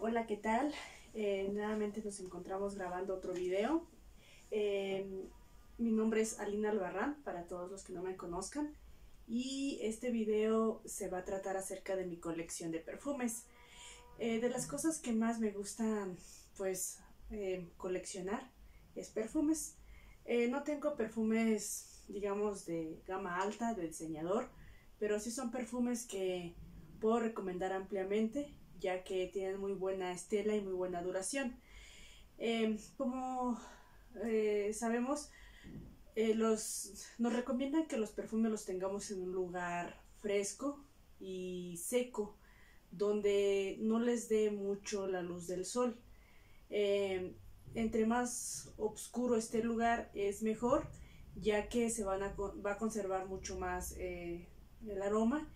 Hola, ¿qué tal? Nuevamente nos encontramos grabando otro video. Mi nombre es Alina Albarrán, para todos los que no me conozcan, y este video se va a tratar acerca de mi colección de perfumes. De las cosas que más me gustan, pues, coleccionar es perfumes. No tengo perfumes, digamos, de gama alta, de diseñador, pero sí son perfumes que puedo recomendar ampliamente, ya que tienen muy buena estela y muy buena duración. Como sabemos, nos recomiendan que los perfumes los tengamos en un lugar fresco y seco, donde no les dé mucho la luz del sol. Eh, Entre más oscuro esté el lugar es mejor, ya que va a conservar mucho más el aroma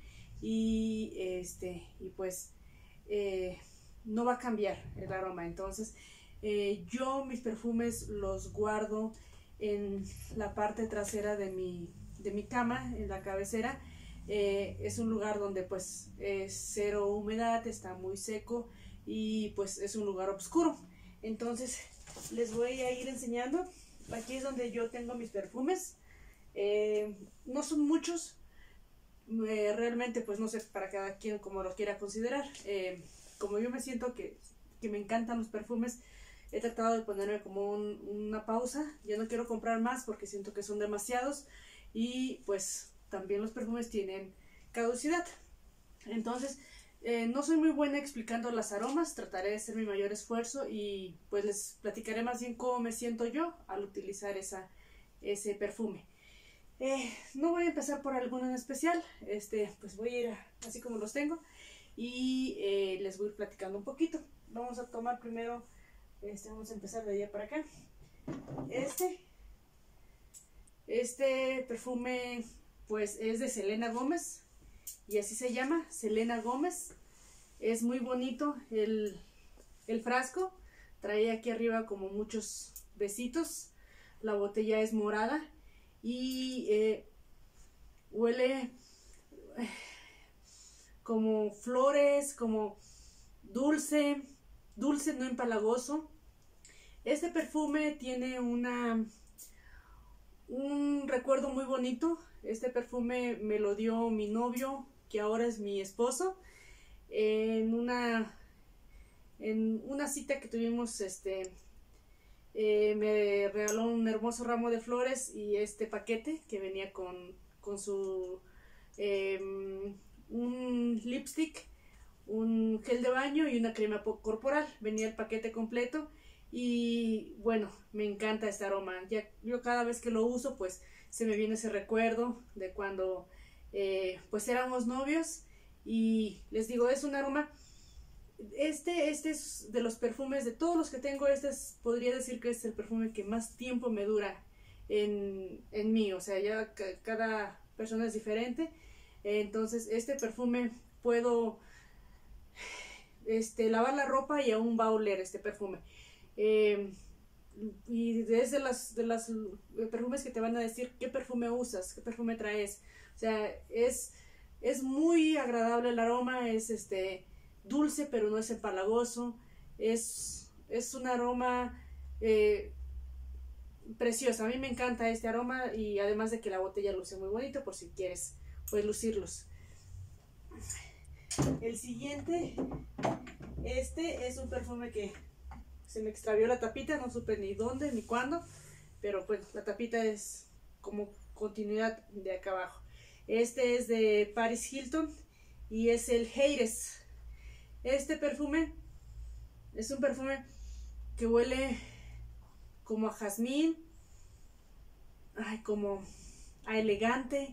y pues eh, no va a cambiar el aroma. Entonces yo mis perfumes los guardo en la parte trasera de mi cama, en la cabecera. Es un lugar donde pues es cero humedad, está muy seco y pues es un lugar oscuro. Entonces les voy a ir enseñando. Aquí es donde yo tengo mis perfumes. No son muchos, realmente pues no sé, para cada quien como lo quiera considerar. Como yo me siento que me encantan los perfumes, he tratado de ponerme como una pausa. Ya no quiero comprar más porque siento que son demasiados, y pues también los perfumes tienen caducidad. Entonces no soy muy buena explicando las aromas, trataré de hacer mi mayor esfuerzo y pues les platicaré más bien cómo me siento yo al utilizar ese perfume. No voy a empezar por alguno en especial, pues voy a ir así como los tengo, y les voy a ir platicando un poquito. Vamos a tomar primero, vamos a empezar de allá para acá. Este perfume pues es de Selena Gómez, y así se llama, Selena Gómez. Es muy bonito el frasco, trae aquí arriba como muchos besitos, la botella es morada y huele como flores, como dulce, dulce, no empalagoso. Este perfume tiene un recuerdo muy bonito. Este perfume me lo dio mi novio, que ahora es mi esposo, en una cita que tuvimos. Me regaló un hermoso ramo de flores y este paquete que venía con su un lipstick, un gel de baño y una crema corporal. Venía el paquete completo y bueno, me encanta este aroma. Yo cada vez que lo uso pues se me viene ese recuerdo de cuando pues éramos novios, y les digo, es un aroma. Este es de los perfumes, de todos los que tengo, podría decir que es el perfume que más tiempo me dura en mí. O sea, ya cada persona es diferente. Entonces este perfume puedo lavar la ropa y aún va a oler este perfume. Eh, y es de las perfumes que te van a decir qué perfume usas, qué perfume traes. O sea, es muy agradable el aroma, es dulce pero no es empalagoso. Es un aroma precioso. A mí me encanta este aroma, y además de que la botella luce muy bonito, por si quieres pues lucirlos. El siguiente, es un perfume que se me extravió la tapita, no supe ni dónde ni cuándo, pero pues la tapita es como continuidad de acá abajo. Este es de Paris Hilton y es el Heiress. Este perfume es un perfume que huele como a jazmín, como a elegante,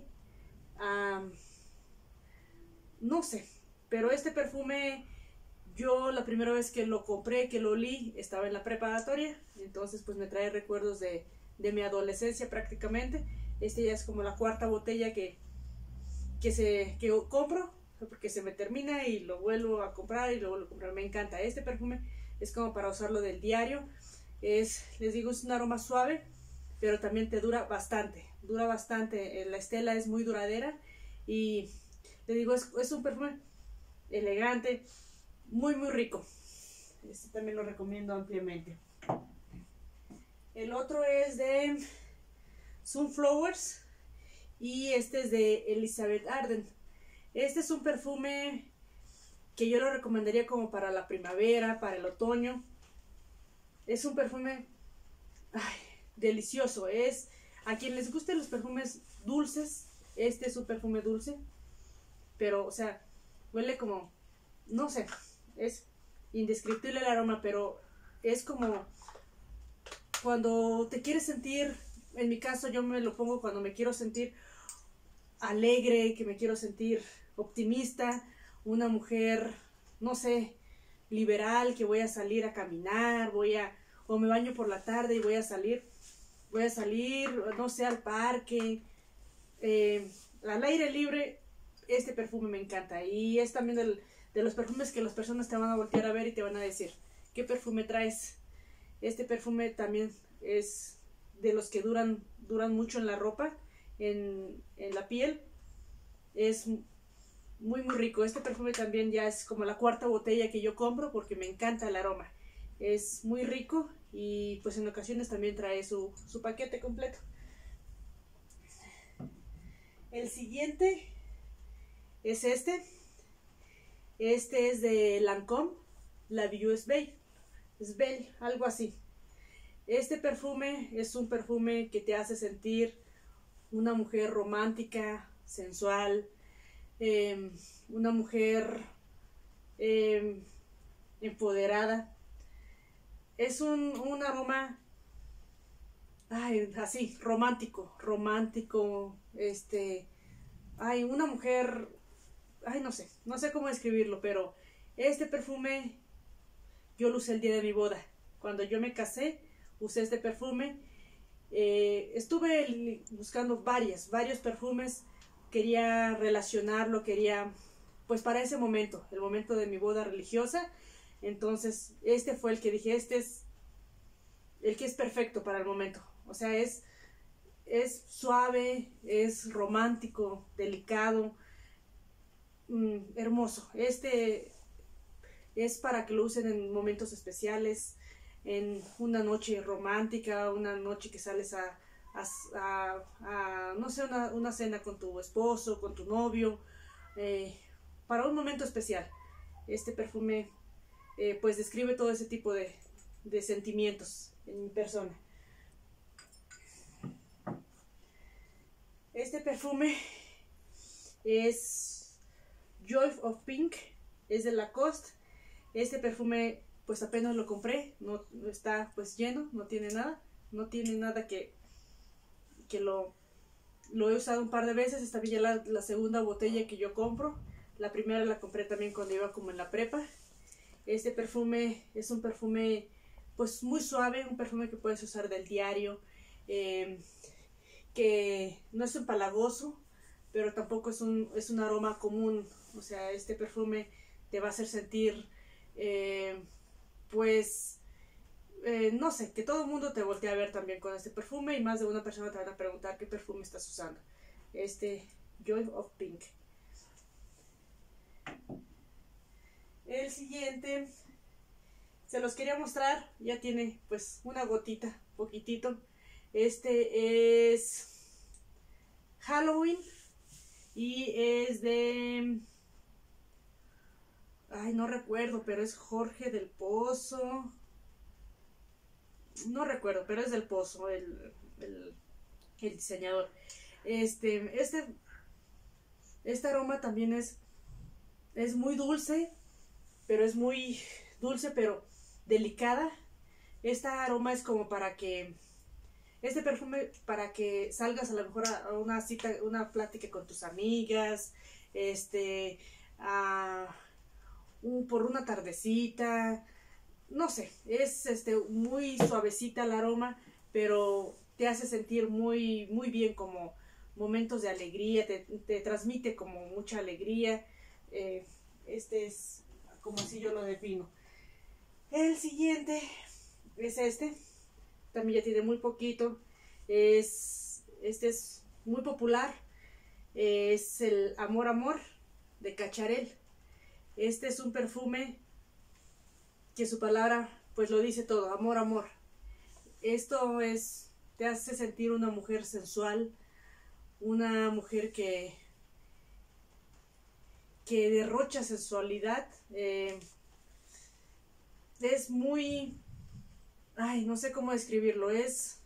no sé, pero este perfume yo la primera vez que lo compré, que lo olí, estaba en la preparatoria. Entonces pues me trae recuerdos de mi adolescencia prácticamente. Ya es como la cuarta botella que compro, porque se me termina y lo vuelvo a comprar y lo vuelvo a comprar. Me encanta este perfume, es como para usarlo del diario. Les digo, es un aroma suave, pero también te dura bastante, la estela es muy duradera, y les digo, es un perfume elegante, muy muy rico. Este también lo recomiendo ampliamente. El otro es de Sunflowers y este es de Elizabeth Arden. Este es un perfume que yo lo recomendaría como para la primavera, para el otoño. Es un perfume delicioso. Es a quien les gusten los perfumes dulces. Este es un perfume dulce, pero o sea, huele como, no sé, es indescriptible el aroma, pero es como cuando te quieres sentir, en mi caso yo me lo pongo cuando me quiero sentir alegre, que me quiero sentir optimista, una mujer, no sé, liberal, que voy a salir a caminar, o me baño por la tarde y voy a salir, no sé, al parque, al aire libre. Este perfume me encanta y es también de los perfumes que las personas te van a voltear a ver y te van a decir, ¿qué perfume traes? Este perfume también es de los que duran mucho en la ropa, en la piel. Es muy rico. Este perfume también ya es como la cuarta botella que yo compro porque me encanta el aroma. Es muy rico y pues en ocasiones también trae su paquete completo. El siguiente es este. Este es de Lancôme, La Vie Belle, algo así. Este perfume es un perfume que te hace sentir una mujer romántica, sensual, una mujer empoderada. Es un aroma así, romántico, una mujer, no sé cómo describirlo, pero este perfume yo lo usé el día de mi boda. Cuando yo me casé, usé este perfume. Estuve buscando varios perfumes, quería relacionarlo, pues para ese momento, el momento de mi boda religiosa. Entonces este fue el que dije, este es el que es perfecto para el momento. O sea, es suave, es romántico, delicado, hermoso. Este es para que lo usen en momentos especiales, en una noche romántica, una noche que sales no sé, una cena con tu esposo, con tu novio, para un momento especial. Este perfume pues describe todo ese tipo de sentimientos en mi persona. Este perfume es Joy of Pink, es de Lacoste. Este perfume pues apenas lo compré, no está pues lleno, no tiene nada que lo he usado un par de veces. Esta ya la segunda botella que yo compro. La primera la compré también cuando iba como en la prepa. Este perfume es un perfume pues muy suave, un perfume que puedes usar del diario, que no es empalagoso, pero tampoco es un aroma común. O sea, este perfume te va a hacer sentir no sé, que todo el mundo te voltea a ver también con este perfume y más de una persona te van a preguntar qué perfume estás usando. Este Joy of Pink. El siguiente se los quería mostrar, ya tiene pues una gotita, poquitito. Este es Halloween y es de, no recuerdo, pero es Jorge del Pozo. No recuerdo, pero es del Pozo, el diseñador. Este aroma también es muy dulce, pero es muy dulce, pero delicada. Este aroma es como este perfume para que salgas a lo mejor a una cita, una plática con tus amigas, por una tardecita, no sé, es muy suavecita el aroma, pero te hace sentir muy bien, como momentos de alegría, te transmite como mucha alegría. Este es como así yo lo defino. El siguiente es también ya tiene muy poquito, este es muy popular, es el Amor de Cacharel. Este es un perfume que su palabra pues lo dice todo, amor, amor. Esto te hace sentir una mujer sensual, una mujer que derrocha sensualidad. Es muy, ay, no sé cómo describirlo, es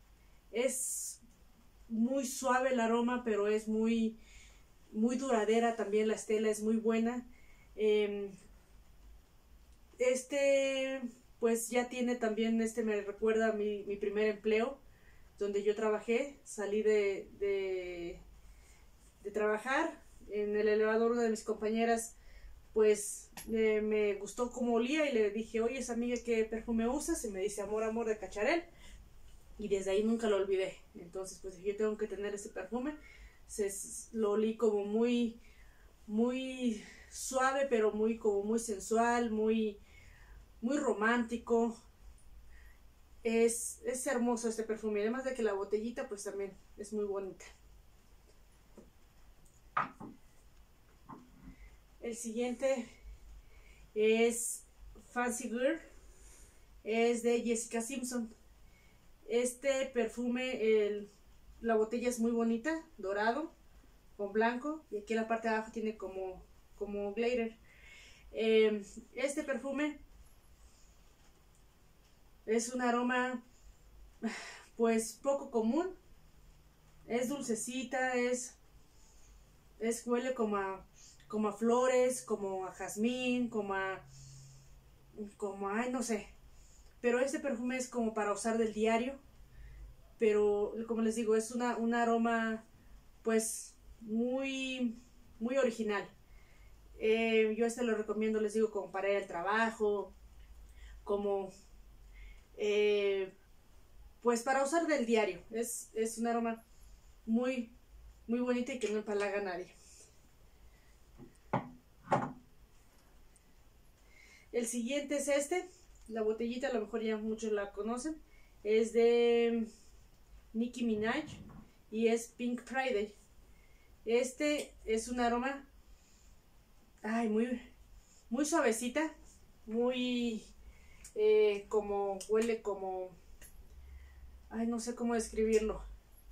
muy suave el aroma, pero es muy duradera también. La estela es muy buena. Pues ya tiene también, me recuerda a mi primer empleo, donde yo trabajé. Salí de trabajar en el elevador. Una de mis compañeras pues me gustó cómo olía y le dije, oye, esa amiga, ¿qué perfume usas? Y me dice, amor, amor, de Cacharel. Y desde ahí nunca lo olvidé. Entonces pues dije, yo tengo que tener ese perfume. Lo olí como muy suave, pero como muy sensual, muy romántico. Es hermoso este perfume, además de que la botellita pues también es muy bonita. El siguiente es Fancy Girl, es de Jessica Simpson. Este perfume, la botella es muy bonita, dorado con blanco, y aquí en la parte de abajo tiene como glitter. Este perfume es un aroma pues poco común, es dulcecita, huele como a flores, como a jazmín, ay, no sé. Pero este perfume es como para usar del diario, pero como les digo, es un aroma pues muy original. Yo lo recomiendo, les digo, como para ir al trabajo, como pues para usar del diario. Es un aroma muy bonito y que no empalaga a nadie. El siguiente es la botellita, a lo mejor ya muchos la conocen, es de Nicki Minaj y es Pink Friday. Este es un aroma, ay, muy suavecita, muy huele como, ay, no sé cómo describirlo,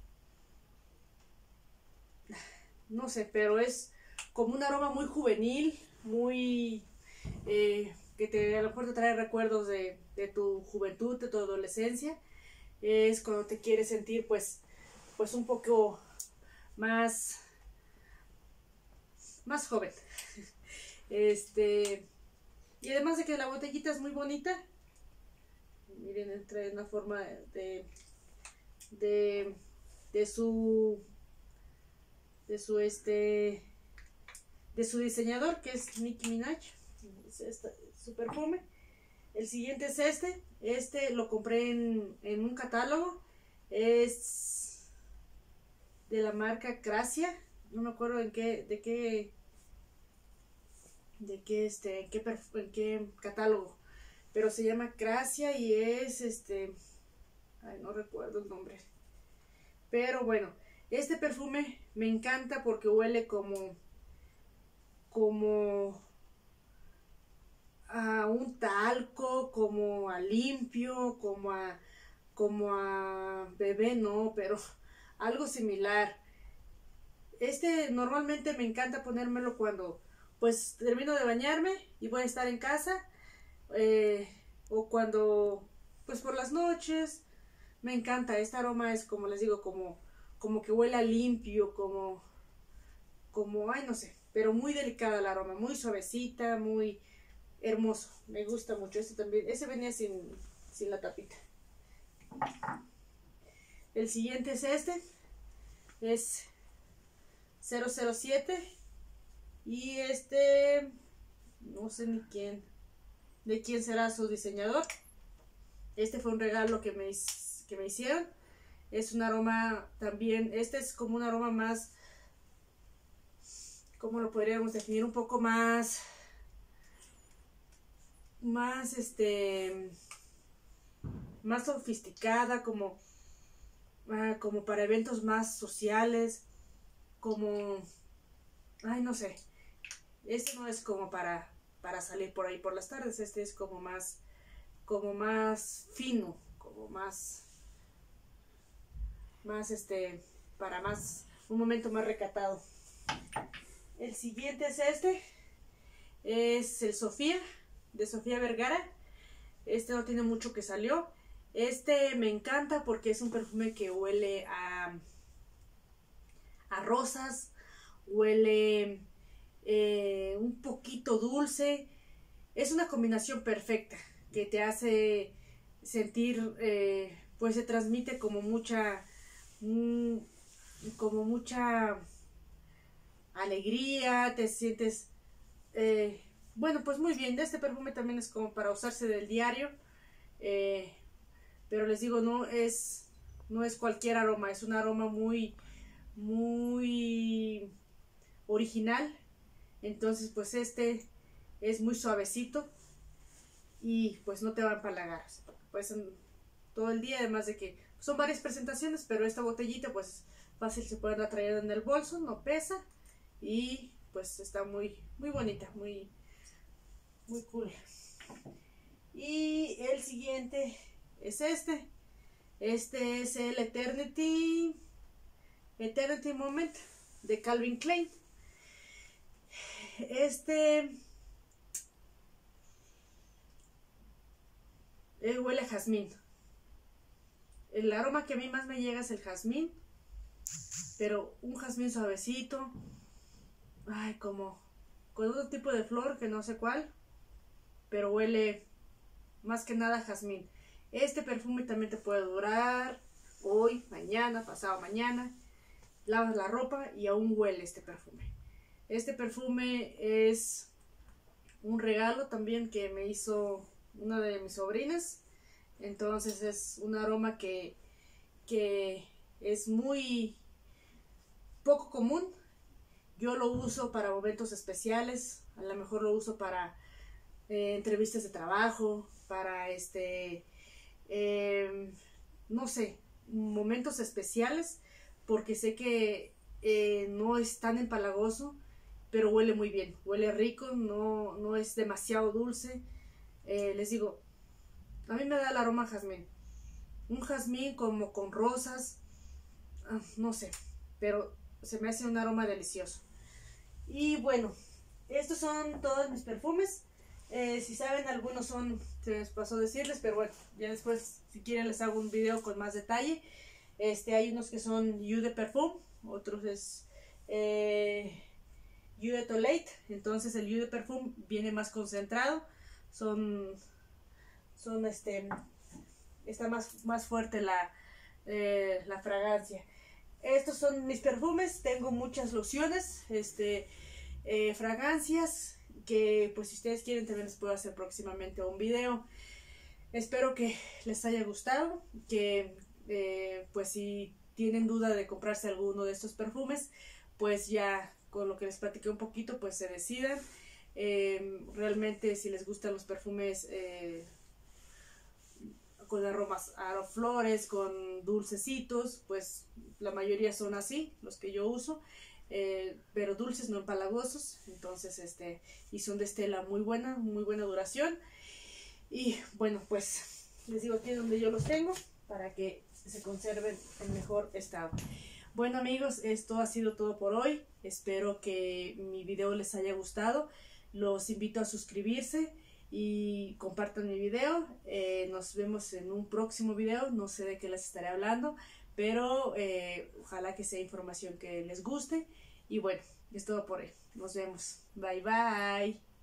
no sé, pero es como un aroma muy juvenil, muy que a lo mejor te trae recuerdos de tu juventud, de tu adolescencia. Es cuando te quieres sentir pues un poco más joven. Y además de que la botellita es muy bonita, miren, trae una forma de su diseñador, que es Nicki Minaj. Es su perfume. El siguiente es lo compré en un catálogo, es de la marca Gracia, no me acuerdo en qué catálogo, pero se llama Gracia y es ay, no recuerdo el nombre, pero bueno, este perfume me encanta porque huele como a un talco, como a limpio, como a bebé, no, pero algo similar. Normalmente me encanta ponérmelo cuando pues termino de bañarme y voy a estar en casa, o cuando pues por las noches. Me encanta, este aroma es, como les digo, como que huele a limpio, ay, no sé, pero muy delicada el aroma, muy suavecita, muy hermoso, me gusta mucho. También, venía sin la tapita. El siguiente es es 007 y no sé ni de quién será su diseñador. Fue un regalo que me hicieron. Es un aroma también, es como un aroma más, ¿cómo lo podríamos definir? Un poco más sofisticada, como para eventos más sociales, ay, no sé. No es como para para salir por ahí por las tardes. Este es como más fino, como más para un momento más recatado. El siguiente es este, es el Sofía, de Sofía Vergara. Este no tiene mucho que salió. Este me encanta porque es un perfume que huele a rosas, huele un poquito dulce. Es una combinación perfecta que te hace sentir, pues se transmite como mucha alegría, te sientes, bueno, pues muy bien. Este perfume también es como para usarse del diario, pero les digo, no es cualquier aroma, es un aroma muy original. Entonces pues este es muy suavecito y pues no te va a empalagar, pues todo el día, además de que son varias presentaciones, pero esta botellita pues fácil se puede andar trayendo en el bolso, no pesa y pues está muy bonita, muy cool. Y el siguiente es este es el Eternity Moment de Calvin Klein. Huele a jazmín. El aroma que a mí más me llega es el jazmín, pero un jazmín suavecito, como con otro tipo de flor que no sé cuál, pero huele más que nada a jazmín. Este perfume también te puede durar hoy, mañana, pasado mañana. Lavas la ropa y aún huele este perfume. Este perfume es un regalo también que me hizo una de mis sobrinas. Entonces es un aroma que es muy poco común. Yo lo uso para momentos especiales, a lo mejor lo uso para entrevistas de trabajo, para no sé, momentos especiales, porque sé que no es tan empalagoso, pero huele muy bien, huele rico, no es demasiado dulce. Les digo, a mí me da el aroma a jazmín, un jazmín como con rosas, no sé, pero se me hace un aroma delicioso. Y bueno, estos son todos mis perfumes. Si saben, algunos se me pasó decirles, pero bueno, ya después si quieren les hago un video con más detalle. Hay unos que son Eau de Parfum, otros es Eau de Toilette. Entonces el Eau de Parfum viene más concentrado, está más fuerte la fragancia. Estos son mis perfumes. Tengo muchas lociones, fragancias, que pues si ustedes quieren también les puedo hacer próximamente un video. Espero que les haya gustado, que pues si tienen duda de comprarse alguno de estos perfumes, pues ya con lo que les platiqué un poquito, pues se decidan. Realmente si les gustan los perfumes con aromas a flores, con dulcecitos, pues la mayoría son así, los que yo uso, pero dulces, no empalagosos. Entonces y son de Stella, muy buena duración. Y bueno, pues les digo, aquí es donde yo los tengo para que se conserven en mejor estado. Bueno amigos, esto ha sido todo por hoy. Espero que mi video les haya gustado. Los invito a suscribirse y compartan mi video. Nos vemos en un próximo video. No sé de qué les estaré hablando, pero ojalá que sea información que les guste. Y bueno, es todo por hoy. Nos vemos. Bye bye.